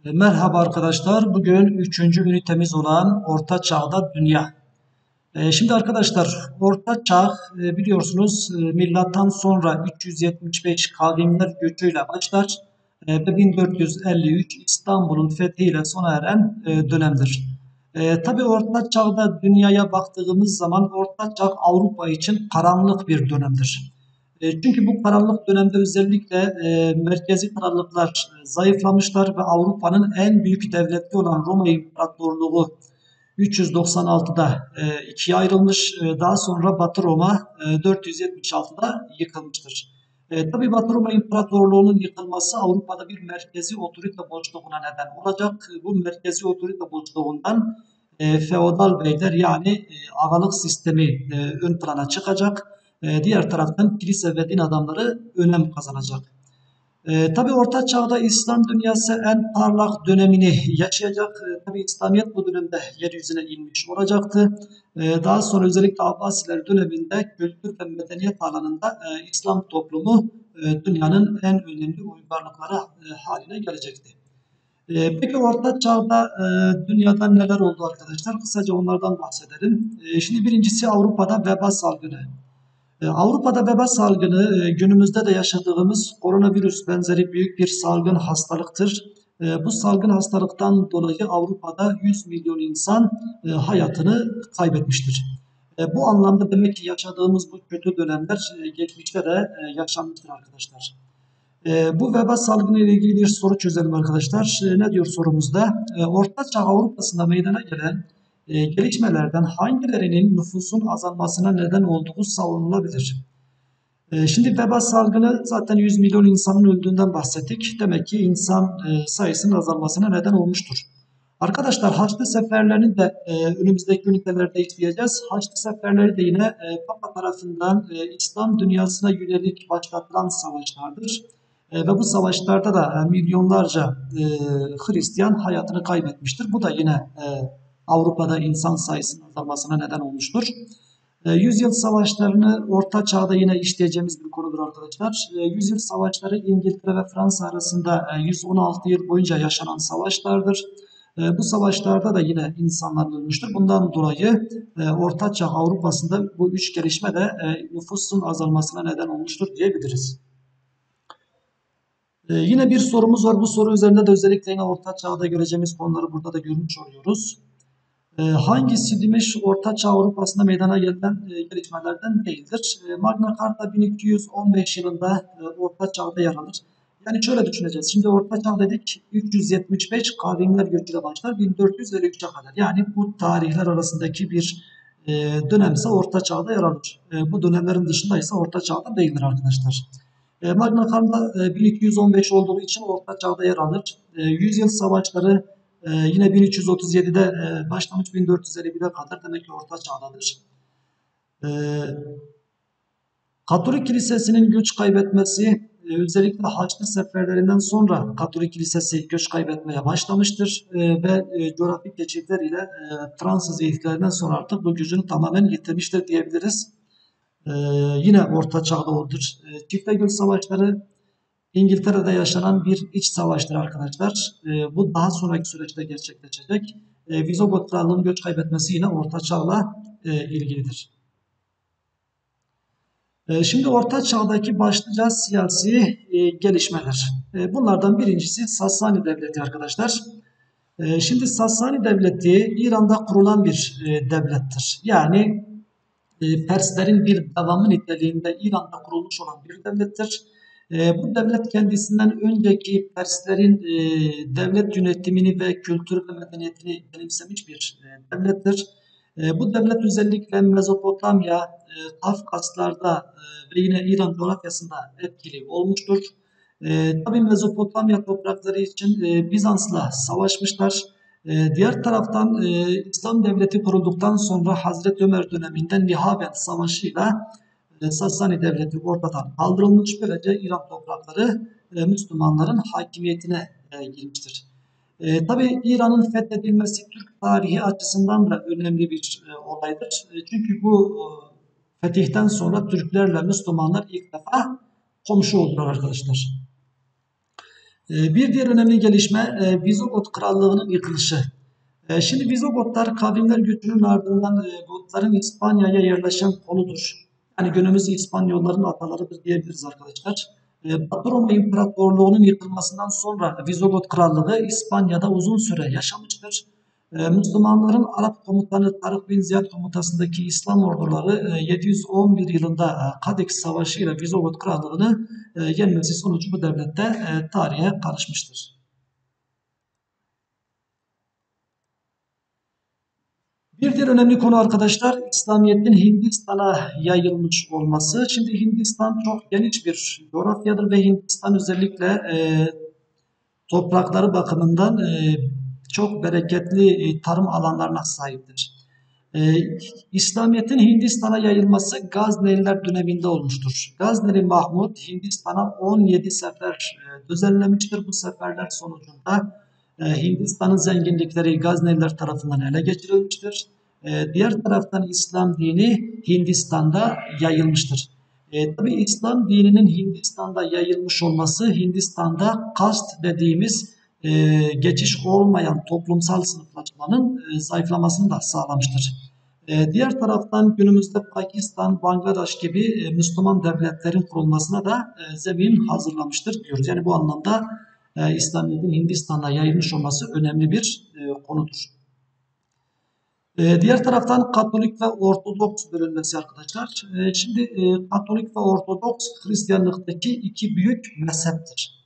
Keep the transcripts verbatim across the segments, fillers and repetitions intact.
E, Merhaba arkadaşlar. Bugün üçüncü ünitemiz olan Orta Çağ'da Dünya. E, Şimdi arkadaşlar Orta Çağ e, biliyorsunuz e, milattan sonra üç yüz yetmiş beş kavimler göçüyle başlar e, ve bin dört yüz elli üç İstanbul'un fethiyle sona eren e, dönemdir. E, tabii Orta Çağ'da dünyaya baktığımız zaman Orta Çağ Avrupa için karanlık bir dönemdir. E, çünkü bu karanlık dönemde özellikle e, merkezi krallıklar e, zayıflamışlar ve Avrupa'nın en büyük devleti olan Roma İmparatorluğu üç yüz doksan altıda e, ikiye ayrılmış. E, daha sonra Batı Roma e, dört yüz yetmiş altıda yıkılmıştır. E, tabii Batı Roma İmparatorluğu'nun yıkılması Avrupa'da bir merkezi otorite boşluğuna neden olacak. Bu merkezi otorite boşluğundan e, feodal beyler yani e, ağalık sistemi e, ön plana çıkacak. E, diğer taraftan kilise ve din adamları önem kazanacak. E, tabii Orta Çağ'da İslam dünyası en parlak dönemini yaşayacak. E, tabii İslamiyet bu dönemde yeryüzüne inmiş olacaktı. E, daha sonra özellikle Abbasiler döneminde kültür ve medeniyet alanında e, İslam toplumu e, dünyanın en önemli uygarlıkları e, haline gelecekti. E, peki Orta Çağ'da e, dünyada neler oldu arkadaşlar? Kısaca onlardan bahsedelim. E, şimdi birincisi Avrupa'da veba salgını. E, Avrupa'da veba salgını e, günümüzde de yaşadığımız koronavirüs benzeri büyük bir salgın hastalıktır. E, Bu salgın hastalıktan dolayı Avrupa'da yüz milyon insan e, hayatını kaybetmiştir. E, Bu anlamda demek ki yaşadığımız bu kötü dönemler e, geçmişte de e, yaşanmıştır arkadaşlar. E, Bu veba salgını ile ilgili bir soru çözelim arkadaşlar. E, Ne diyor sorumuzda? E, Orta Çağ Avrupa'sında meydana gelen e, gelişmelerden hangilerinin nüfusun azalmasına neden olduğu savunulabilir? E, Şimdi veba salgını zaten yüz milyon insanın öldüğünden bahsettik. Demek ki insan e, sayısının azalmasına neden olmuştur. Arkadaşlar Haçlı seferlerini de e, önümüzdeki ünitelerde işleyeceğiz. Haçlı seferleri de yine e, Papa tarafından e, İslam dünyasına yönelik başlatılan savaşlardır. E, ve bu savaşlarda da e, milyonlarca e, Hristiyan hayatını kaybetmiştir. Bu da yine e, Avrupa'da insan sayısının azalmasına neden olmuştur. E, Yüzyıl savaşlarını Orta Çağ'da yine işleyeceğimiz bir konudur arkadaşlar. E, Yüzyıl savaşları İngiltere ve Fransa arasında e, yüz on altı yıl boyunca yaşanan savaşlardır. E, Bu savaşlarda da yine insanlar ölmüştür. Bundan dolayı e, Orta Çağ Avrupa'sında bu üç gelişme de e, nüfusun azalmasına neden olmuştur diyebiliriz. E, Yine bir sorumuz var. Bu soru üzerinde de özellikle yine Orta Çağ'da göreceğimiz konuları burada da görmüş oluyoruz. E, hangisi demiş Orta Çağ Avrupa'sında meydana gelen e, gelişmelerden değildir. E, Magna Carta bin iki yüz on beş yılında e, Orta Çağ'da yer alır. Yani şöyle düşüneceğiz. Şimdi Orta Çağ dedik üç yüz yetmiş beş kavimler göçüyle başlar bin dört yüz elli üçe kadar. Yani bu tarihler arasındaki bir e, dönemse Orta Çağ'da yer alır. E, bu dönemlerin dışında ise Orta Çağ'da değildir arkadaşlar. E, Magna Carta e, bin iki yüz on beş olduğu için Orta Çağ'da yer alır. E, Yüzyıl savaşları e, yine bin üç yüz otuz yedide e, başlamış bin dört yüz elli bire kadar demek ki Orta Çağ'dadır. E, Katolik Kilisesi'nin göç kaybetmesi e, özellikle Haçlı seferlerinden sonra Katolik Kilisesi göç kaybetmeye başlamıştır e, ve e, coğrafi geçitler ile e, Fransız ihtilalinden sonra artık bu gücünü tamamen yitirmiştir diyebiliriz. E, Yine Orta Çağ'da olur. E, Çiftegöl Savaşları İngiltere'de yaşanan bir iç savaştır arkadaşlar. E, bu daha sonraki süreçte gerçekleşecek. E, Visigot Krallığı'nın göç kaybetmesi yine Orta Çağ'la e, ilgilidir. E, şimdi Orta Çağ'daki başlıca siyasi e, gelişmeler. E, bunlardan birincisi Sasani Devleti arkadaşlar. E, şimdi Sasani Devleti İran'da kurulan bir e, devlettir. Yani e, Perslerin bir devamı niteliğinde İran'da kurulmuş olan bir devlettir. E, bu devlet kendisinden önceki Perslerin e, devlet yönetimini ve kültür ve medeniyetini benimsemiş bir e, devlettir. E, bu devlet özellikle Mezopotamya, e, Kafkaslar'da e, ve yine İran coğrafyasında etkili olmuştur. E, tabii Mezopotamya toprakları için e, Bizans'la savaşmışlar. E, diğer taraftan e, İslam devleti kurulduktan sonra Hazreti Ömer döneminde Nihavend Savaşı'yla e, Sasani devleti ortadan kaldırılmış. Böylece İran toprakları e, Müslümanların hakimiyetine e, girmiştir. E, tabii İran'ın fethedilmesi Türk tarihi açısından da önemli bir e, olaydır. E, çünkü bu e, fetihten sonra Türklerle Müslümanlar ilk defa komşu oldular arkadaşlar. E, bir diğer önemli gelişme e, Vizogot Krallığı'nın yıkılışı. E, şimdi Vizogotlar kavimler göçünün ardından e, Gotların İspanya'ya yerleşen koludur. Yani günümüz İspanyolların atalarıdır diyebiliriz arkadaşlar. E, Batı Roma İmparatorluğu'nun yıkılmasından sonra Vizogot Krallığı İspanya'da uzun süre yaşamıştır. E, Müslümanların Arap komutanı Tarık bin Ziyad komutasındaki İslam orduları e, yedi yüz on bir yılında e, Kadeks Savaşı ile Vizogot Krallığı'nı e, yenmesi sonucu bu devlette e, tarihe karışmıştır. Bir diğer önemli konu arkadaşlar İslamiyet'in Hindistan'a yayılmış olması. Şimdi Hindistan çok geniş bir coğrafyadır ve Hindistan özellikle e, toprakları bakımından e, çok bereketli e, tarım alanlarına sahiptir. E, İslamiyet'in Hindistan'a yayılması Gazneliler döneminde olmuştur. Gazneli Mahmud Hindistan'a on yedi sefer e, düzenlemiştir. Bu seferler sonucunda e, Hindistan'ın zenginlikleri Gazneliler tarafından ele geçirilmiştir. E, diğer taraftan İslam dini Hindistan'da yayılmıştır. E, tabii İslam dininin Hindistan'da yayılmış olması Hindistan'da kast dediğimiz e, geçiş olmayan toplumsal sınıflaşmanın e, zayıflamasını da sağlamıştır. E, diğer taraftan günümüzde Pakistan, Bangladeş gibi e, Müslüman devletlerin kurulmasına da e, zemin hazırlamıştır diyoruz. Yani bu anlamda e, İslamiyet'in Hindistan'a yayılmış olması önemli bir e, konudur. Ee, diğer taraftan Katolik ve Ortodoks bölünmesi arkadaşlar. Ee, şimdi e, Katolik ve Ortodoks Hristiyanlıktaki iki büyük mezheptir.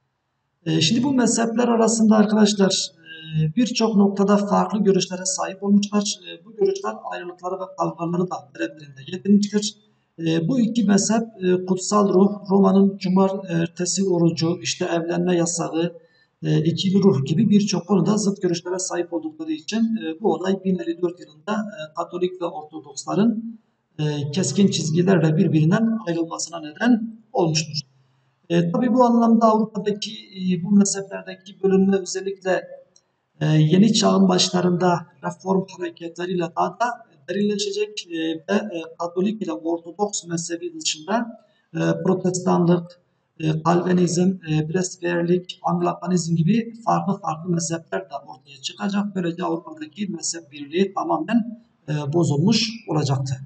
Ee, şimdi bu mezhepler arasında arkadaşlar e, birçok noktada farklı görüşlere sahip olmuşlar. E, bu görüşler ayrılıkları ve kavgaları da beraberinde getirmiştir. E, bu iki mezhep e, kutsal ruh, Roma'nın cumartesi orucu, işte evlenme yasağı, e, ikili ruh gibi birçok konuda zıt görüşlere sahip oldukları için e, bu olay bin elli dört yılında e, Katolik ve Ortodoksların e, keskin çizgilerle birbirinden ayrılmasına neden olmuştur. E, tabii bu anlamda Avrupa'daki e, bu mezheplerdeki bölünme özellikle e, yeni çağın başlarında reform hareketleriyle daha da derinleşecek e, ve e, Katolik ile Ortodoks mezhebi dışında e, Protestanlık, e, Kalvinizm, e, Presbiterlik, Anglikanizm gibi farklı farklı mezhepler de ortaya çıkacak. Böylece Avrupa'daki mezhep birliği tamamen e, bozulmuş olacaktı.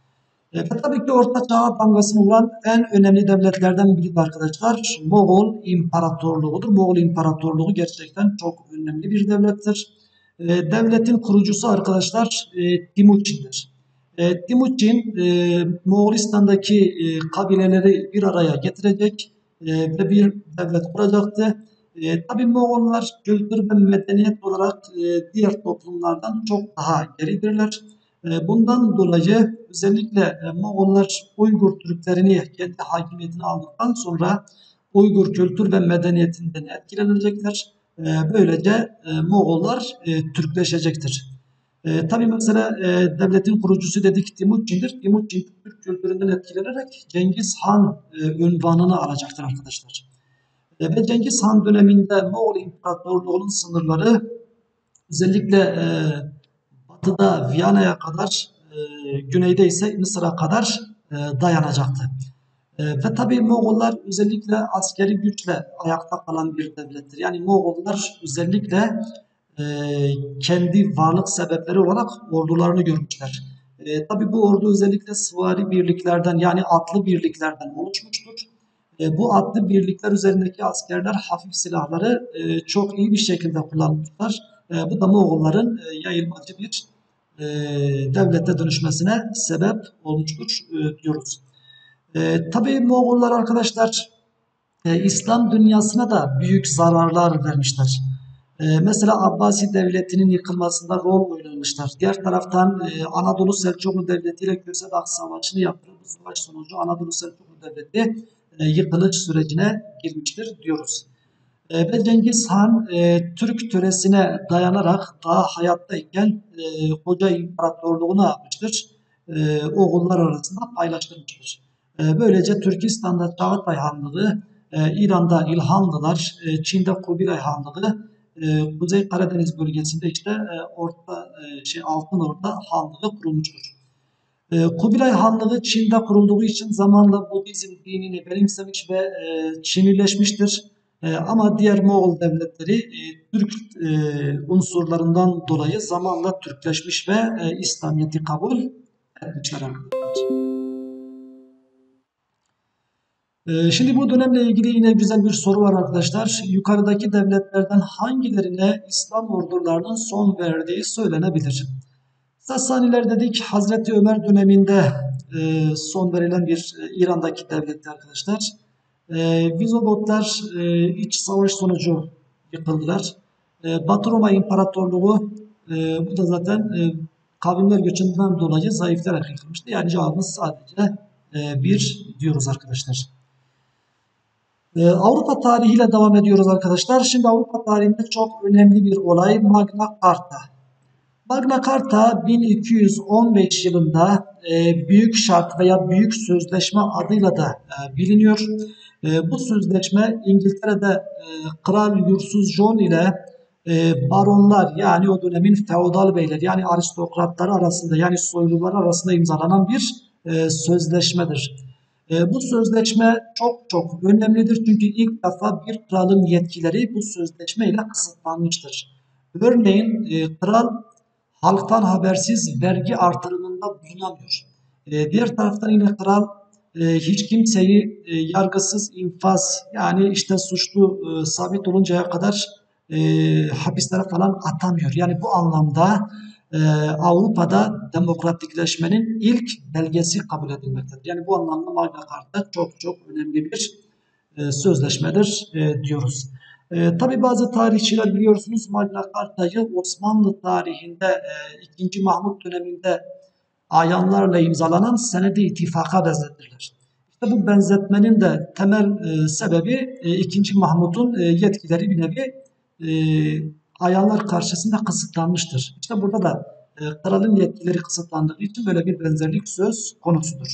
E, ve tabii ki Orta Çağ damgasını vuran en önemli devletlerden biri de arkadaşlar Moğol İmparatorluğu'dur. Moğol İmparatorluğu gerçekten çok önemli bir devlettir. E, devletin kurucusu arkadaşlar e, Timuçin'dir. E, Timuçin e, Moğolistan'daki e, kabileleri bir araya getirecek e, ve bir devlet kuracaktı. E, tabii Moğollar kültür ve medeniyet olarak e, diğer toplumlardan çok daha geridirler. E, bundan dolayı özellikle e, Moğollar Uygur Türklerini kendi hakimiyetine aldıktan sonra Uygur kültür ve medeniyetinden etkilenecekler. E, böylece e, Moğollar e, Türkleşecektir. E, tabii mesela e, devletin kurucusu dedik Timuçin'dir. Timuçin Türk kültüründen etkilenerek Cengiz Han e, unvanını alacaktır arkadaşlar. E, ve Cengiz Han döneminde Moğol İmparatorluğu'nun sınırları özellikle e, batıda Viyana'ya kadar, e, güneyde ise Mısır'a kadar e, dayanacaktı. E, ve tabii Moğollar özellikle askeri güçle ayakta kalan bir devlettir. Yani Moğollar özellikle e, kendi varlık sebepleri olarak ordularını görmüşler. E, tabii bu ordu özellikle süvari birliklerden yani atlı birliklerden oluşmuştur. E, bu atlı birlikler üzerindeki askerler hafif silahları e, çok iyi bir şekilde kullanmışlar. E, bu da Moğolların e, yayılmacı bir e, devlete dönüşmesine sebep olmuştur e, diyoruz. E, tabii Moğollar arkadaşlar e, İslam dünyasına da büyük zararlar vermişler. E, mesela Abbasi Devleti'nin yıkılmasında rol oynamışlar. Diğer taraftan e, Anadolu Selçuklu Devleti ile Kösed-Ak Savaşı'nı yaptığı bu savaş sonucu Anadolu Selçuklu Devleti e, yıkılış sürecine girmiştir diyoruz. E, ve Cengiz Han e, Türk töresine dayanarak daha hayattayken e, koca imparatorluğu ne yapmıştır? E, oğullar arasında paylaştırmıştır. E, böylece Türkistan'da Çağatay Hanlığı, e, İran'da İlhanlılar, e, Çin'de Kubilay Hanlığı, e, Kuzey Karadeniz bölgesinde işte e, Orta e, şey Altınordu Hanlığı kurulmuştur. E, Kubilay Hanlığı Çin'de kurulduğu için zamanla Budizm dinini benimsemiş ve e, Çinileşmiştir. E, ama diğer Moğol devletleri e, Türk e, unsurlarından dolayı zamanla Türkleşmiş ve e, İslamiyet'i kabul etmişler arkadaşlar. E, şimdi bu dönemle ilgili yine güzel bir soru var arkadaşlar. Yukarıdaki devletlerden hangilerine İslam ordularının son verdiği söylenebilir? Sasaniler dedik, Hazreti Ömer döneminde e, son verilen bir e, İran'daki devletti arkadaşlar. E, Vizigotlar e, iç savaş sonucu yıkıldılar. E, Batı Roma İmparatorluğu e, bu da zaten e, kavimler göçünden dolayı zayıflayarak yıkılmıştı. Yani cevabımız sadece e, bir diyoruz arkadaşlar. E, Avrupa tarihiyle devam ediyoruz arkadaşlar. Şimdi Avrupa tarihinde çok önemli bir olay Magna Carta. Magna Carta bin iki yüz on beş yılında e, Büyük Şart veya Büyük Sözleşme adıyla da e, biliniyor. E, bu sözleşme İngiltere'de e, Kral Yursuz John ile e, baronlar yani o dönemin feodal beyler yani aristokratları arasında yani soylular arasında imzalanan bir e, sözleşmedir. E, bu sözleşme çok çok önemlidir çünkü ilk defa bir kralın yetkileri bu sözleşme ile kısıtlanmıştır. Örneğin e, kral halktan habersiz vergi artırımında bulunamıyor. E, diğer taraftan yine kral e, hiç kimseyi e, yargısız infaz yani işte suçlu e, sabit oluncaya kadar e, hapislere falan atamıyor. Yani bu anlamda e, Avrupa'da demokratikleşmenin ilk belgesi kabul edilmektedir. Yani bu anlamda Magna Carta çok çok önemli bir e, sözleşmedir e, diyoruz. E, tabii bazı tarihçiler biliyorsunuz Magna Carta'yı Osmanlı tarihinde e, ikinci. Mahmut döneminde ayanlarla imzalanan Senedi İttifak'a benzetirler. İşte bu benzetmenin de temel e, sebebi e, ikinci. Mahmut'un e, yetkileri bir nevi e, ayanlar karşısında kısıtlanmıştır. İşte burada da e, kralın yetkileri kısıtlandığı için böyle bir benzerlik söz konusudur.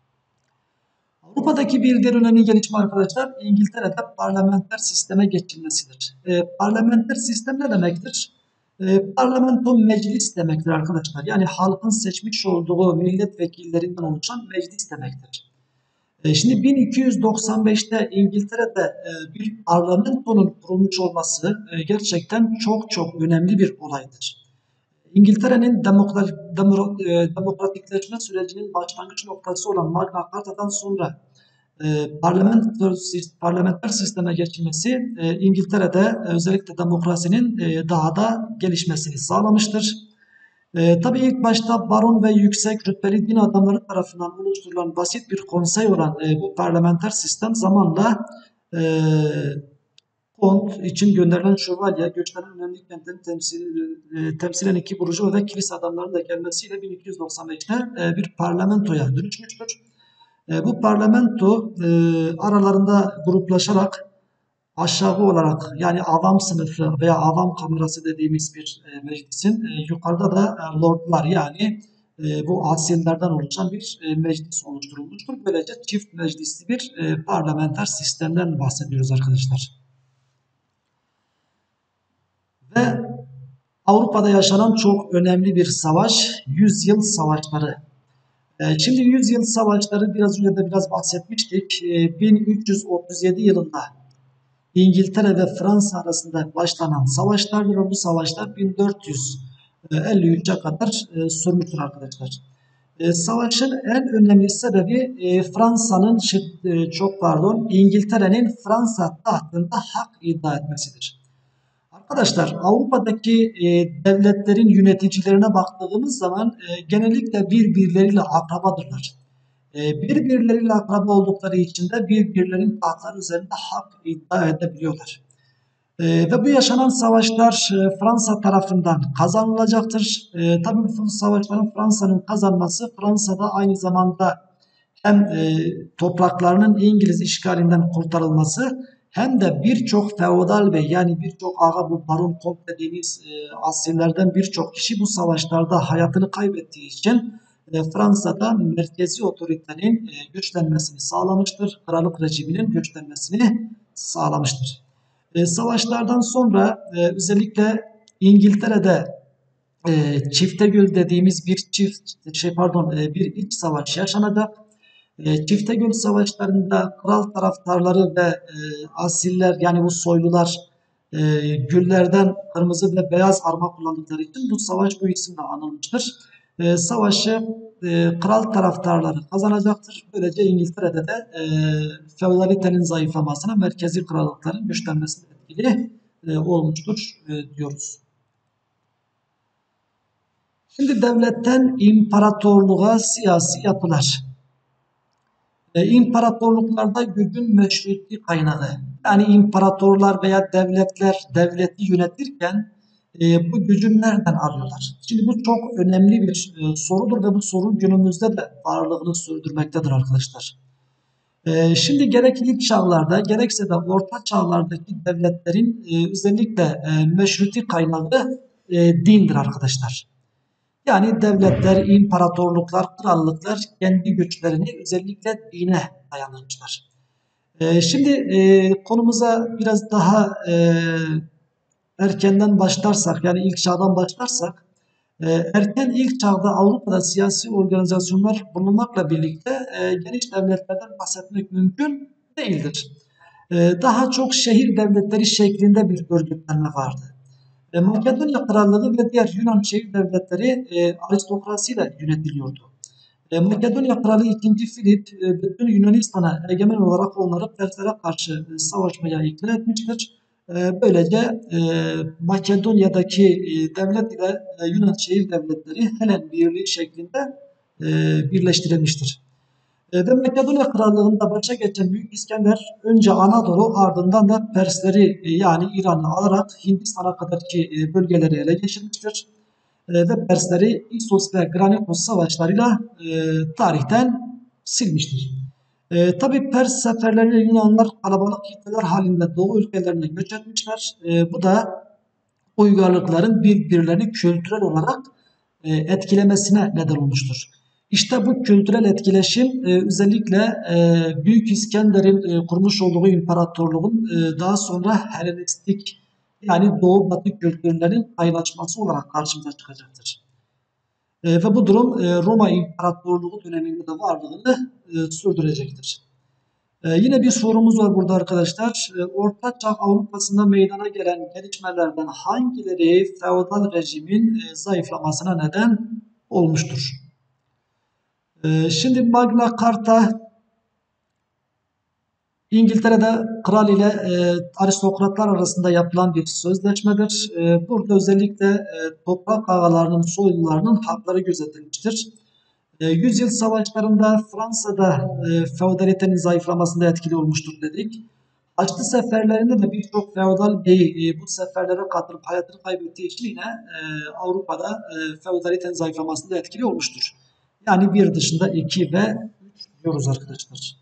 Avrupa'daki bir diğer önemli gelişme arkadaşlar İngiltere'de parlamenter sisteme geçilmesidir. E, parlamenter sistem ne demektir? E, parlamento meclis demektir arkadaşlar. Yani halkın seçmiş olduğu milletvekillerinden oluşan meclis demektir. E, şimdi bin iki yüz doksan beşte İngiltere'de e, bir parlamentonun kurulmuş olması e, gerçekten çok çok önemli bir olaydır. İngiltere'nin demokratikleşme sürecinin başlangıç noktası olan Magna Carta'dan sonra e, parlamenter, parlamenter sisteme geçilmesi e, İngiltere'de özellikle demokrasinin e, daha da gelişmesini sağlamıştır. E, tabii ilk başta baron ve yüksek rütbeli din adamları tarafından oluşturulan basit bir konsey olan e, bu parlamenter sistem zamanla e, Kont için gönderilen şövalye, göçlerin önemli kentlerini temsil, e, temsilen iki burjuva ve kilise adamlarının da gelmesiyle bin iki yüz doksan beşte e, bir parlamentoya dönüşmüştür. E, bu parlamento e, aralarında gruplaşarak aşağı olarak yani avam sınıfı veya avam kamerası dediğimiz bir e, meclisin e, yukarıda da e, lordlar yani e, bu asillerden oluşan bir e, meclis oluşturulmuştur. Böylece çift meclisli bir e, parlamenter sistemden bahsediyoruz arkadaşlar. Ve Avrupa'da yaşanan çok önemli bir savaş, Yüzyıl Savaşları. Şimdi Yüzyıl Savaşları biraz önce de biraz bahsetmiştik. bin üç yüz otuz yedi yılında İngiltere ve Fransa arasında başlanan savaşlardır. Bu savaşlar bin dört yüz elli üçe kadar sürmüştür arkadaşlar. Savaşın en önemli sebebi Fransa'nın çok pardon İngiltere'nin Fransa tahtında hak iddia etmesidir. Arkadaşlar Avrupa'daki e, devletlerin yöneticilerine baktığımız zaman e, genellikle birbirleriyle akrabadırlar. E, birbirleriyle akraba oldukları için de birbirlerinin tahtları üzerinde hak iddia edebiliyorlar. E, ve bu yaşanan savaşlar e, Fransa tarafından kazanılacaktır. E, tabii bu savaşların Fransa'nın kazanması Fransa'da aynı zamanda hem e, topraklarının İngiliz işgalinden kurtarılması hem de birçok feodal bey yani birçok ağa bu baron kont dediğimiz e, asillerden birçok kişi bu savaşlarda hayatını kaybettiği için e, Fransa'da merkezi otoritenin e, güçlenmesini sağlamıştır. Krallık rejiminin güçlenmesini sağlamıştır. E, savaşlardan sonra e, özellikle İngiltere'de e, Çiftegül dediğimiz bir çift şey pardon e, bir iç savaş yaşanacak. E, Çiftegöl Savaşları'nda kral taraftarları ve e, asiller yani bu soylular e, güllerden kırmızı ve beyaz arma kullandıkları için bu savaş bu isimle anılmıştır. E, savaşı e, kral taraftarları kazanacaktır. Böylece İngiltere'de de e, feodalitenin zayıflamasına, merkezi krallıkların güçlenmesine etkili e, olmuştur e, diyoruz. Şimdi devletten imparatorluğa siyasi yapılar. E, imparatorluklarda gücün meşruti kaynağı. Yani imparatorlar veya devletler devleti yönetirken e, bu gücü nereden alıyorlar? Şimdi bu çok önemli bir e, sorudur ve bu soru günümüzde de varlığını sürdürmektedir arkadaşlar. E, şimdi gerek ilk çağlarda gerekse de orta çağlardaki devletlerin e, özellikle e, meşruti kaynağı e, dindir arkadaşlar. Yani devletler, imparatorluklar, krallıklar kendi güçlerini özellikle dine dayanmışlar. Ee, şimdi e, konumuza biraz daha e, erkenden başlarsak, yani ilk çağdan başlarsak, e, erken ilk çağda Avrupa'da siyasi organizasyonlar bulunmakla birlikte e, geniş devletlerden bahsetmek mümkün değildir. E, daha çok şehir devletleri şeklinde bir örgütlenme vardı. E, Makedonya Krallığı ve diğer Yunan şehir devletleri e, aristokrasiyle yönetiliyordu. E, Makedonya Kralı ikinci. Filip e, bütün Yunanistan'a egemen olarak onları Perslere karşı e, savaşmaya ikna etmiştir. E, böylece e, Makedonya'daki e, devlet ile e, Yunan şehir devletleri Helen Birliği şeklinde e, birleştirilmiştir. E, ve Makedonya Krallığı'nda başa geçen Büyük İskender önce Anadolu ardından da Persleri e, yani İran'ı alarak Hindistan'a kadarki e, bölgeleri ele geçirmiştir. E, ve Persleri İssos ve Granikos savaşlarıyla e, tarihten silmiştir. E, Tabi Pers seferleriyle Yunanlar kalabalık kitleler halinde Doğu ülkelerine göç etmişler. E, bu da uygarlıkların birbirlerini kültürel olarak e, etkilemesine neden olmuştur. İşte bu kültürel etkileşim e, özellikle e, Büyük İskender'in e, kurmuş olduğu imparatorluğun e, daha sonra Helenistik yani Doğu Batı kültürlerin kaynaşması olarak karşımıza çıkacaktır. E, ve bu durum e, Roma İmparatorluğu döneminde de varlığını e, sürdürecektir. Ee, yine bir sorumuz var burada arkadaşlar. Ee, Orta Çağ Avrupa'sında meydana gelen gelişmelerden hangileri feodal rejimin e, zayıflamasına neden olmuştur? Ee, şimdi Magna Carta İngiltere'de kral ile e, aristokratlar arasında yapılan bir sözleşmedir. E, burada özellikle e, toprak ağalarının, soylularının hakları gözetilmiştir. E, Yüzyıl savaşlarında Fransa'da e, feodalitenin zayıflamasında etkili olmuştur dedik. Haçlı seferlerinde de birçok feodal bey e, bu seferlere katılıp hayatını kaybettiği için yine e, Avrupa'da e, feodalitenin zayıflamasında etkili olmuştur. Yani bir dışında iki ve üç diyoruz arkadaşlar.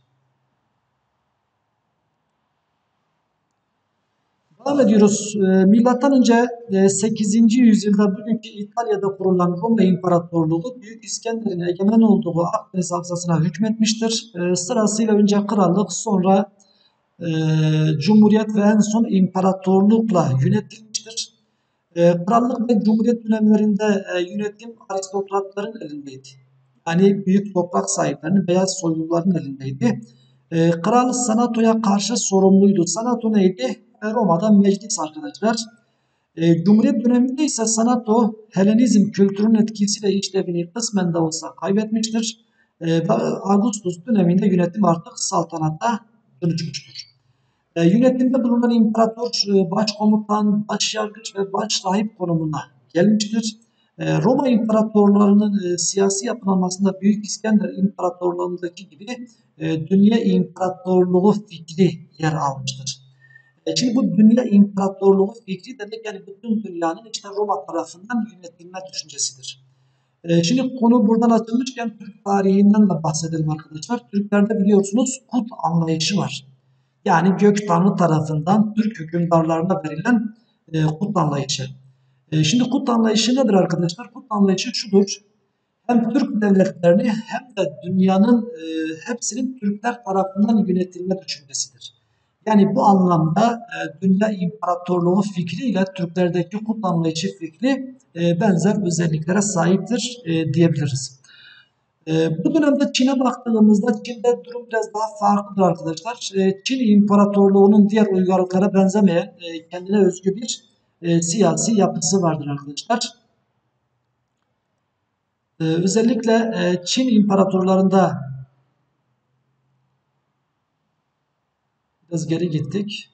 Devam ediyoruz. E, Milattan önce e, sekizinci yüzyılda bugünkü İtalya'da kurulan Roma İmparatorluğu Büyük İskender'in egemen olduğu Akdeniz havzasına hükmetmiştir. E, sırasıyla önce krallık, sonra e, cumhuriyet ve en son imparatorlukla yönetilmiştir. E, krallık ve cumhuriyet dönemlerinde e, yönetim aristokratların elindeydi. Yani büyük toprak sahiplerinin, beyaz soyluların elindeydi. E, kral senatoya karşı sorumluydu. Senato neydi? E, Roma'da meclis arkadaşlar. E, Cumhuriyet döneminde ise senato Helenizm kültürünün etkisiyle işlevini kısmen de olsa kaybetmiştir. E, ve Augustus döneminde yönetim artık saltanata dönüşmüştür. E, yönetimde bulunan imparator e, başkomutan, başyargıç ve başrahip konumuna gelmiştir. E, Roma imparatorlarının e, siyasi yapılanmasında Büyük İskender imparatorluğundaki gibi e, dünya imparatorluğu fikri yer almıştır. E, şimdi bu dünya imparatorluğu fikri demek yani bütün dünyanın işte Roma tarafından yönetilme düşüncesidir. E, şimdi konu buradan açılmışken Türk tarihinden de bahsedelim arkadaşlar. Türklerde biliyorsunuz kut anlayışı var. Yani gök tanrı tarafından Türk hükümdarlarına verilen e, kut anlayışı. E, şimdi kut anlayışı nedir arkadaşlar? Kut anlayışı şudur. Hem Türk devletlerini hem de dünyanın e, hepsinin Türkler tarafından yönetilme düşüncesidir. Yani bu anlamda e, dünya imparatorluğu fikriyle Türklerdeki kut anlayışı fikri e, benzer özelliklere sahiptir e, diyebiliriz. E, bu dönemde Çin'e baktığımızda Çin'de durum biraz daha farklıdır arkadaşlar. E, Çin İmparatorluğu'nun diğer uygarlıklara benzemeyen e, kendine özgü bir e, siyasi yapısı vardır arkadaşlar. E, özellikle e, Çin imparatorlarında biraz geri gittik.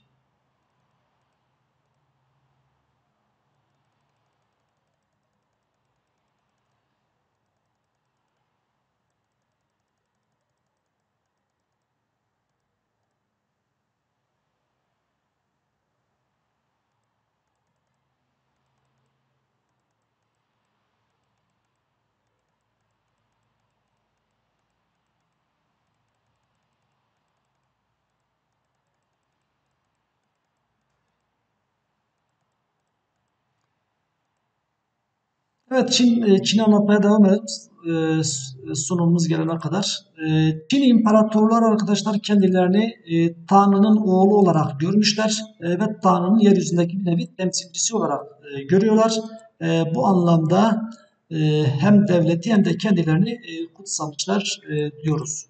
Evet, Çin, e, Çin'i anlatmaya devam edelim e, sunumumuz gelene kadar. E, Çin imparatorları arkadaşlar kendilerini e, Tanrı'nın oğlu olarak görmüşler e, ve Tanrı'nın yeryüzündeki bir nevi temsilcisi olarak e, görüyorlar. E, bu anlamda e, hem devleti hem de kendilerini e, kutsamışlar e, diyoruz.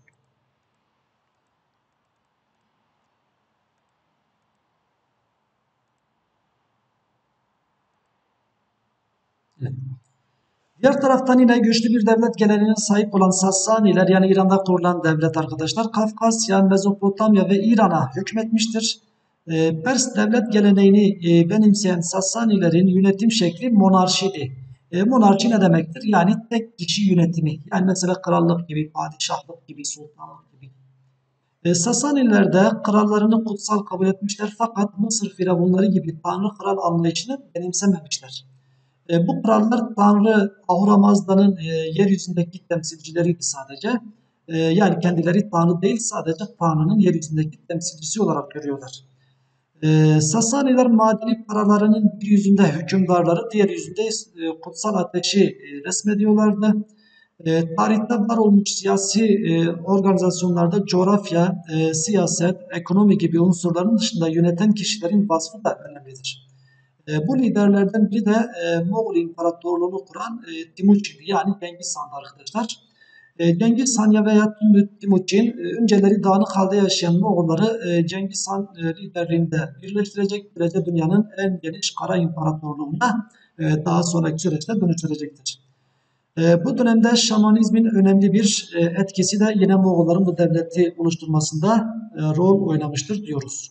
Evet. Diğer taraftan yine güçlü bir devlet geleneğine sahip olan Sassaniler yani İran'da kurulan devlet arkadaşlar Kafkasya, Mezopotamya ve İran'a hükmetmiştir. Ee, Pers devlet geleneğini e, benimseyen Sassanilerin yönetim şekli monarşiydi. E, monarşi ne demektir? Yani tek kişi yönetimi. Yani mesela krallık gibi, padişahlık gibi, sultanlık gibi. E, Sasaniler de krallarını kutsal kabul etmişler fakat Mısır firavunları gibi tanrı kral anlayışını benimsememişler. E, bu krallar Tanrı Ahura Mazda'nın e, yeryüzündeki temsilcileriydi sadece. E, yani kendileri Tanrı değil sadece Tanrı'nın yeryüzündeki temsilcisi olarak görüyorlar. E, Sasaniler madeni paralarının bir yüzünde hükümdarları, diğer yüzünde e, kutsal ateşi e, resmediyorlardı. E, tarihte var olmuş siyasi e, organizasyonlarda coğrafya, e, siyaset, ekonomi gibi unsurların dışında yöneten kişilerin vasfı da önemlidir. E, bu liderlerden biri de e, Moğol İmparatorluğunu kuran e, Timuçin yani Cengiz Han'dı arkadaşlar. E, Cengiz Han ya veya Timuçin e, önceleri dağınık halde yaşayan Moğolları e, Cengiz Han e, liderliğinde birleştirecek derece dünyanın en geniş kara imparatorluğuna e, daha sonraki süreçte dönüştürecektir. E, bu dönemde şamanizmin önemli bir e, etkisi de yine Moğolların bu devleti oluşturmasında e, rol oynamıştır diyoruz.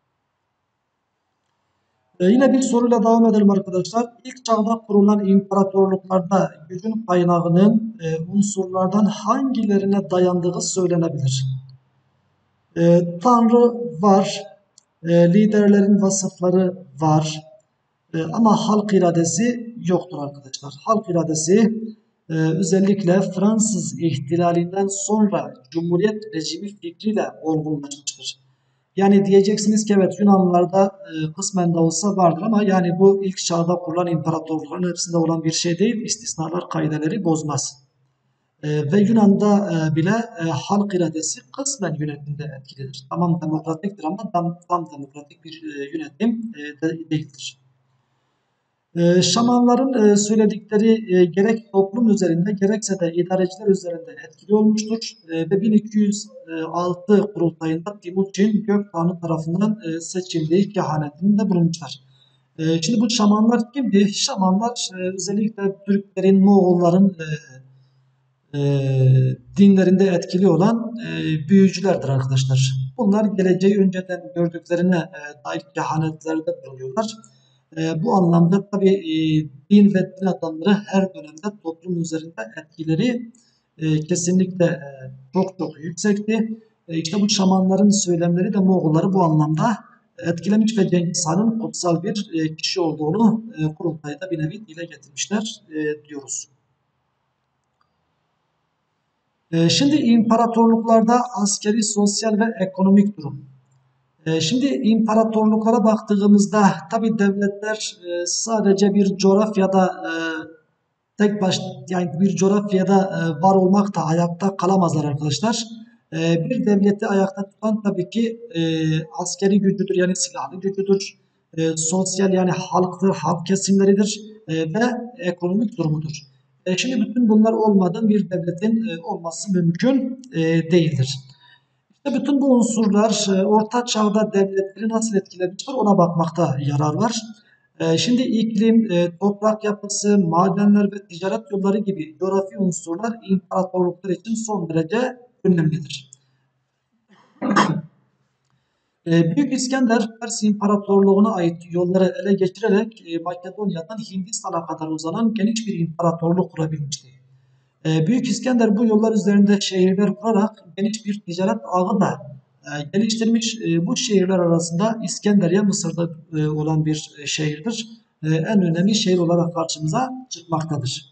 Ee, yine bir soruyla devam edelim arkadaşlar. İlk çağda kurulan imparatorluklarda gücün kaynağının e, unsurlardan hangilerine dayandığı söylenebilir? E, Tanrı var, e, liderlerin vasıfları var e, ama halk iradesi yoktur arkadaşlar. Halk iradesi e, özellikle Fransız ihtilalinden sonra Cumhuriyet rejimi fikriyle olgunlaşmıştır. Yani diyeceksiniz ki evet Yunanlılarda e, kısmen de olsa vardır ama yani bu ilk çağda kurulan imparatorlukların hepsinde olan bir şey değil. İstisnalar kaideleri bozmaz. E, ve Yunan'da e, bile e, halk iradesi kısmen yönetimde etkilidir. Tamam demokratiktir ama tam, tam demokratik bir e, yönetim e, de değildir. Ee, Şamanların e, söyledikleri e, gerek toplum üzerinde gerekse de idareciler üzerinde etkili olmuştur. E, ve bin iki yüz altı kurultayında Timuçin Gök Tanrı tarafından e, seçildiği kehanetinde bulunmuşlar. E, şimdi bu şamanlar kimdi? Şamanlar e, özellikle Türklerin, Moğolların e, e, dinlerinde etkili olan e, büyücülerdir arkadaşlar. Bunlar geleceği önceden gördüklerine e, dair kehanetlerde bulunuyorlar. E, bu anlamda tabi e, din ve din adamları her dönemde toplum üzerinde etkileri e, kesinlikle e, çok çok yüksekti. E, işte bu şamanların söylemleri de Moğolları bu anlamda etkilemiş ve Cengiz Han'ın kutsal bir e, kişi olduğunu e, kurultayda bir nevi dile getirmişler e, diyoruz. E, şimdi imparatorluklarda askeri, sosyal ve ekonomik durum. E, Şimdi imparatorluklara baktığımızda tabi devletler e, sadece bir coğrafyada e, tek baş yani bir coğrafyada e, var olmakta ayakta kalamazlar arkadaşlar. E, Bir devleti ayakta tutan tabii ki e, askeri gücüdür yani silahlı gücüdür. E, sosyal yani halktır, halk kesimleridir e, ve ekonomik durumudur. E, şimdi bütün bunlar olmadan bir devletin e, olması mümkün e, değildir. İşte bütün bu unsurlar e, Orta Çağ'da devletleri nasıl etkilemiştir ona bakmakta yarar var. E, şimdi iklim, e, toprak yapısı, madenler ve ticaret yolları gibi coğrafi unsurlar imparatorluklar için son derece önemlidir. E, Büyük İskender Pers İmparatorluğu'na ait yolları ele geçirerek e, Makedonya'dan Hindistan'a kadar uzanan geniş bir imparatorluk kurabilmişti. E, Büyük İskender bu yollar üzerinde şehirler kurarak geniş bir ticaret ağı da e, geliştirmiş. E, bu şehirler arasında İskenderiye Mısır'da e, olan bir e, şehirdir. E, en önemli şehir olarak karşımıza çıkmaktadır.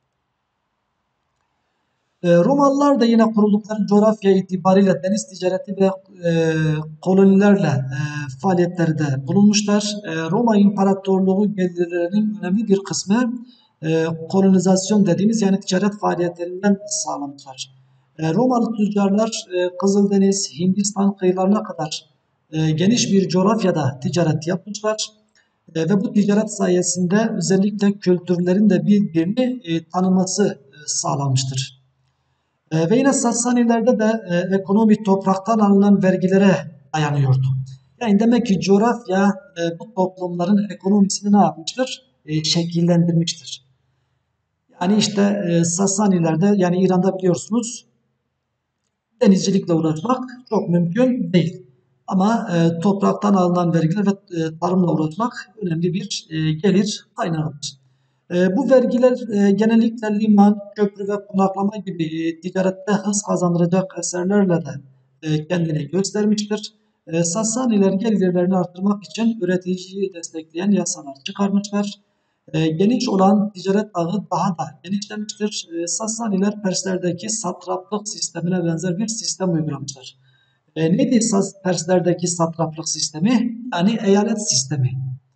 E, Romalılar da yine kuruldukları coğrafya itibariyle deniz ticareti ve e, kolonilerle e, faaliyetlerde bulunmuşlar. E, Roma İmparatorluğu gelirlerinin önemli bir kısmı e, kolonizasyon dediğimiz yani ticaret faaliyetlerinden sağlamışlar. E, Romalı tüccarlar e, Kızıldeniz, Hindistan kıyılarına kadar e, geniş bir coğrafyada ticaret yapmışlar. E, ve bu ticaret sayesinde özellikle kültürlerin de birbirini e, tanıması e, sağlanmıştır. E, ve yine Sassanilerde de e, ekonomi topraktan alınan vergilere dayanıyordu. Yani demek ki coğrafya e, bu toplumların ekonomisini ne yapmıştır? E, şekillendirmiştir. Yani işte e, Sassanilerde yani İran'da biliyorsunuz denizcilikle uğraşmak çok mümkün değil. Ama e, topraktan alınan vergiler ve e, tarımla uğraşmak önemli bir e, gelir kaynağıdır. E, bu vergiler e, genellikle liman, köprü ve konaklama gibi e, ticarette hız kazandıracak eserlerle de e, kendini göstermiştir. E, Sassaniler gelirlerini arttırmak için üreticiyi destekleyen yasalar çıkarmışlar. E, geniş olan ticaret ağı daha da genişlemiştir. E, Sassaniler Perslerdeki satraplık sistemine benzer bir sistem uygulamışlar. E, neydi Perslerdeki satraplık sistemi? Yani eyalet sistemi.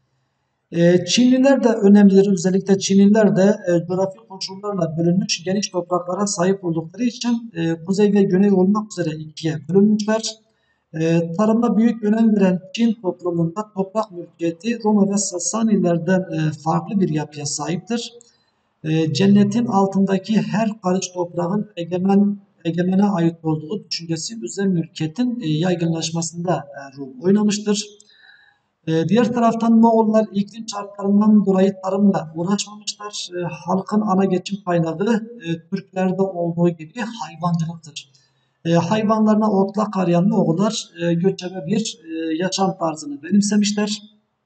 E, Çinliler de önemlidir. Özellikle Çinliler de e, coğrafi koşullarla bölünmüş geniş topraklara sahip oldukları için e, kuzey ve güney olmak üzere ikiye bölünmüşler. E, tarıma büyük önem veren Çin toplumunda toprak mülkiyeti Roma ve Sasanilerden e, farklı bir yapıya sahiptir. E, cennetin altındaki her karış toprağın egemen egemene ait olduğu düşüncesi özel mülkiyetin e, yaygınlaşmasında e, rol oynamıştır. Ee, diğer taraftan Moğollar iklim şartlarından dolayı tarımla uğraşmamışlar. Ee, halkın ana geçim kaynağı e, Türklerde olduğu gibi hayvancılıktır. E, hayvanlarına otlak arayan Moğollar e, göçebe bir e, yaşam tarzını benimsemişler.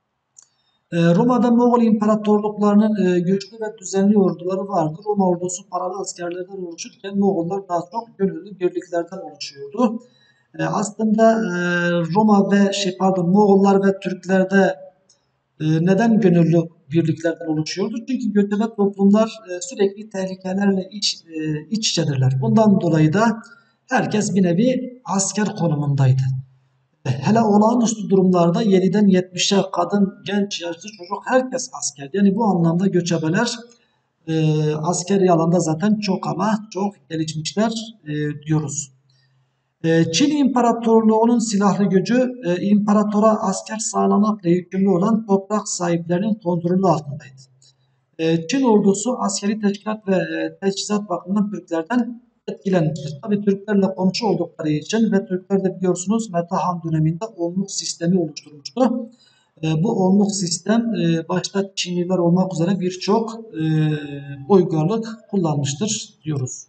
E, Roma'da Moğol imparatorluklarının e, güçlü ve düzenli orduları vardı. Roma ordusu paralı askerlerden oluşurken Moğollar daha çok gönüllü birliklerden oluşuyordu. E, aslında e, Roma ve şey pardon Moğollar ve Türklerde e, neden gönüllü birliklerden oluşuyordu? Çünkü göçebe toplumlar e, sürekli tehlikelerle iç, e, iç içedirler. Bundan dolayı da herkes bir nevi asker konumundaydı. Hele olağanüstü durumlarda yediden yetmişe kadın, genç, yaşlı, çocuk herkes asker. Yani bu anlamda göçebeler e, askeri alanda zaten çok ama çok gelişmişler e, diyoruz. E, Çin İmparatorluğu'nun silahlı gücü e, imparatora asker sağlamakla yükümlü olan toprak sahiplerinin kontrolü altındaydı. E, Çin ordusu askeri teşkilat ve e, teçhizat bakımından Türklerden etkilenmiştir. Tabii Türklerle komşu oldukları için ve Türkler de biliyorsunuz Metehan döneminde onluk sistemi oluşturmuştu. E, bu onluk sistem e, başta Çinliler olmak üzere birçok e, uygarlık kullanmıştır diyoruz.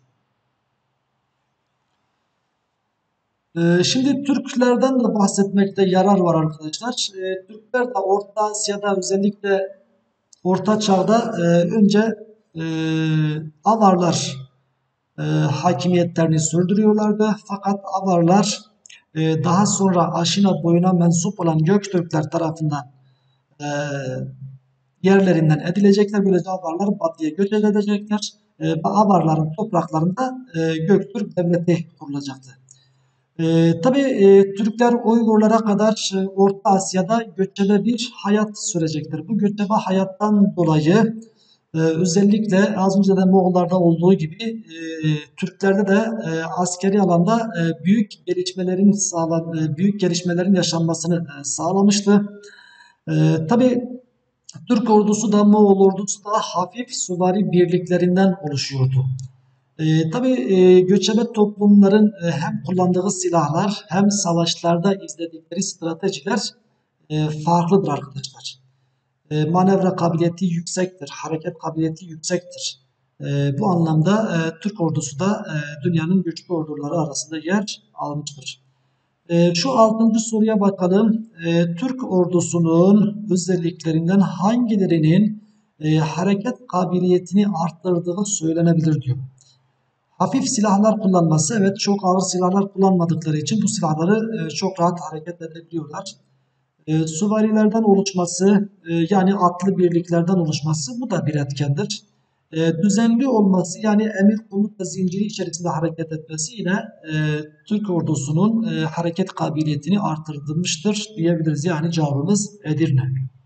E, şimdi Türklerden de bahsetmekte yarar var arkadaşlar. E, Türkler de Orta Asya'da özellikle Orta Çağ'da e, önce e, Avarlar e, hakimiyetlerini sürdürüyorlardı. Fakat Avarlar e, daha sonra Aşina boyuna mensup olan Göktürkler tarafından e, yerlerinden edilecekler. Böylece Avarlar batıya göç edecekler. E, Avarların topraklarında e, Göktürk devleti kurulacaktı. E, tabii e, Türkler Uygurlara kadar e, Orta Asya'da göçebe bir hayat sürecektir. Bu göçebe hayattan dolayı e, özellikle az önce de Moğollarda olduğu gibi e, Türklerde de e, askeri alanda e, büyük gelişmelerin sağlan, e, büyük gelişmelerin yaşanmasını e, sağlamıştı. E, tabii Türk ordusu da Moğol ordusu da hafif süvari birliklerinden oluşuyordu. E, tabii e, göçebe toplumların e, hem kullandığı silahlar hem savaşlarda izledikleri stratejiler e, farklıdır arkadaşlar. E, manevra kabiliyeti yüksektir, hareket kabiliyeti yüksektir. E, bu anlamda e, Türk ordusu da e, dünyanın güçlü orduları arasında yer almıştır. E, şu altıncı soruya bakalım. E, Türk ordusunun özelliklerinden hangilerinin e, hareket kabiliyetini arttırdığı söylenebilir diyor. Hafif silahlar kullanması, evet çok ağır silahlar kullanmadıkları için bu silahları e, çok rahat hareket edebiliyorlar. E, süvarilerden oluşması e, yani atlı birliklerden oluşması bu da bir etkendir. E, düzenli olması yani emir komuta zinciri içerisinde hareket etmesi yine e, Türk ordusunun e, hareket kabiliyetini artırmıştır diyebiliriz. Yani cevabımız Edirne.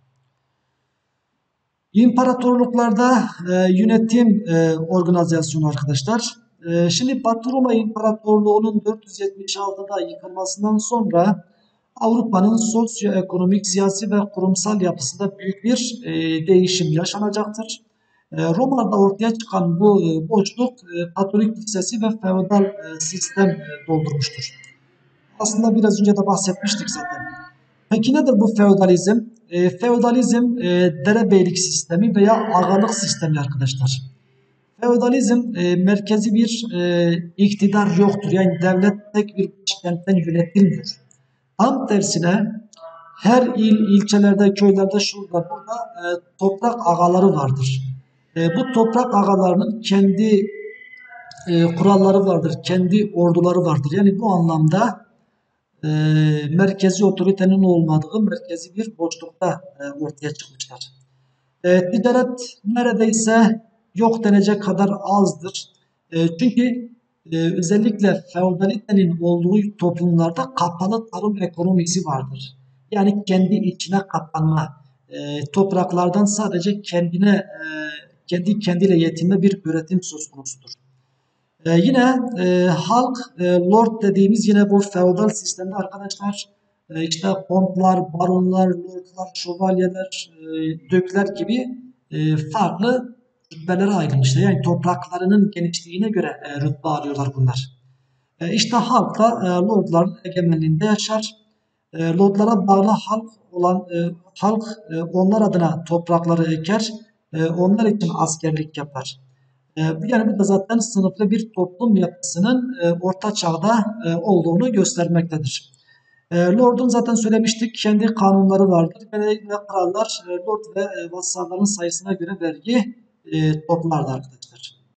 İmparatorluklarda e, yönetim e, organizasyonu arkadaşlar. E, şimdi Batı Roma İmparatorluğu'nun dört yüz yetmiş altıda yıkılmasından sonra Avrupa'nın sosyoekonomik, siyasi ve kurumsal yapısında büyük bir e, değişim yaşanacaktır. E, Roma'da ortaya çıkan bu e, boşluk e, Katolik lisesi ve feodal e, sistem e, doldurmuştur. Aslında biraz önce de bahsetmiştik zaten. Peki nedir bu feodalizm? E, feodalizm e, derebeylik sistemi veya ağalık sistemi arkadaşlar. Feodalizm e, merkezi bir e, iktidar yoktur. Yani devlet tek bir başkentten yönetilmiyor. Tam tersine her il, ilçelerde, köylerde, şurada, burada e, toprak ağaları vardır. E, bu toprak ağalarının kendi e, kuralları vardır, kendi orduları vardır. Yani bu anlamda e, merkezi otoritenin olmadığı merkezi bir boşlukta e, ortaya çıkmışlar. E, ticaret neredeyse yok denecek kadar azdır. E, çünkü e, özellikle feodalitenin olduğu toplumlarda kapalı tarım ekonomisi vardır. Yani kendi içine kapanma, e, topraklardan sadece kendine, e, kendi kendiyle yetinme bir üretim söz konusudur. Ee, yine e, halk e, lord dediğimiz yine bu feodal sistemde arkadaşlar e, işte kontlar, baronlar, lordlar, şövalyeler, e, dökler gibi e, farklı rütbelere ayrılmışlar. Yani topraklarının genişliğine göre e, rütbe alıyorlar bunlar. E, işte halk da e, lordların egemenliğinde yaşar. E, lordlara bağlı halk olan e, halk e, onlar adına toprakları eker, e, onlar için askerlik yapar. E, Yani bu da zaten sınıflı bir toplum yapısının e, orta çağda e, olduğunu göstermektedir. E, Lord'un zaten söylemiştik kendi kanunları vardır. Genellikle krallar e, Lord ve e, vasalların sayısına göre vergi e, toplardı arkadaşlar.